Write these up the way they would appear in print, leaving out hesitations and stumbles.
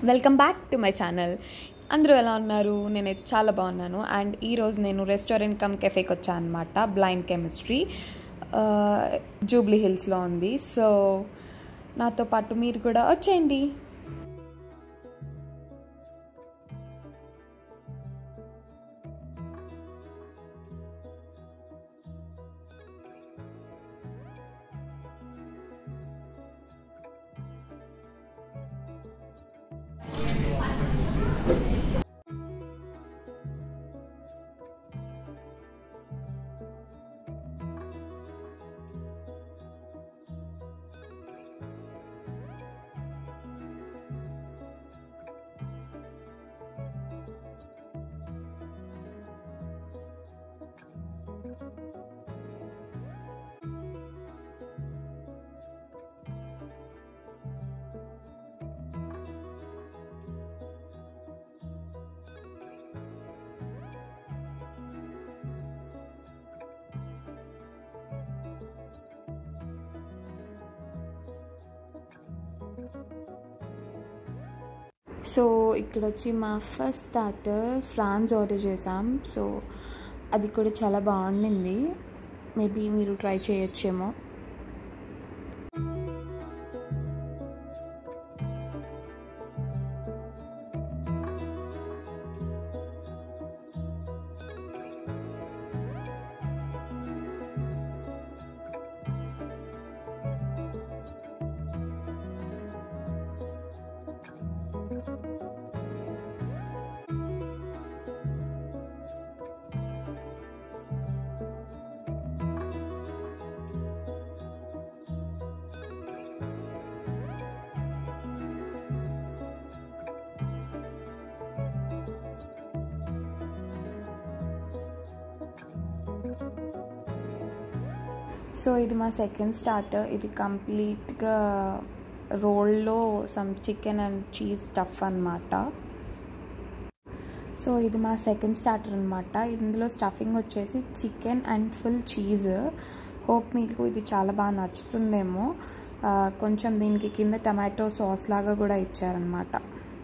Welcome back to my channel. అందరూ ఎలా ఉన్నారు? నేనైతే చాలా బాగున్నాను. అండ్ ఈరోజు నేను రెస్టారెంట్ కమ్ కెఫేకి వచ్చాను అనమాట. బ్లైండ్ కెమిస్ట్రీ జూబ్లీ హిల్స్లో ఉంది. సో నాతో పాటు మీరు కూడా వచ్చేయండి. సో ఇక్కడ వచ్చి మా ఫస్ట్ స్టార్టర్ ఫ్రాన్స్ ఆర్డర్ చేసాం. సో అది కూడా చాలా బాగుండింది. మేబీ మీరు ట్రై చేయొచ్చేమో. సో ఇది మా సెకండ్ స్టార్టర్. ఇది కంప్లీట్గా రోల్లో some chicken and cheese stuff అన్నమాట. సో ఇది మా సెకండ్ స్టార్టర్ అనమాట. ఇందులో స్టఫింగ్ వచ్చేసి chicken and full cheese. Hope మీకు ఇది చాలా బాగా నచ్చుతుందేమో. కొంచెం దీనికి కింద టమాటో సాస్ లాగా కూడా ఇచ్చారనమాట.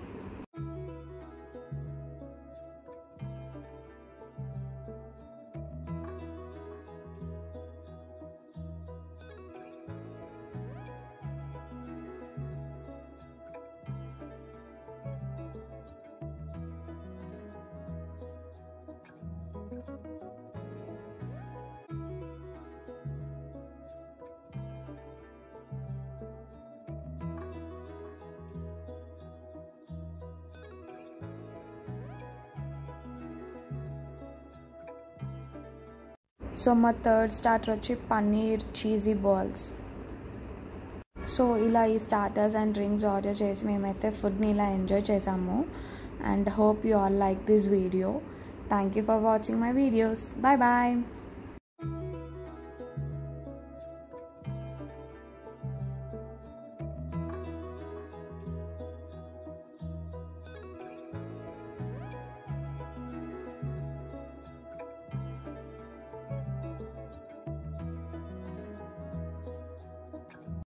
సో మా థర్డ్ స్టార్టర్ వచ్చి పన్నీర్ చీజీ బాల్స్. సో ఇలా ఈ స్టార్టర్స్ అండ్ డ్రింక్స్ ఆర్డర్ చేసి మేమైతే ఫుడ్ని ఇలా ఎంజాయ్ చేసాము. And hope you all like this video. Thank you for watching my videos. Bye bye.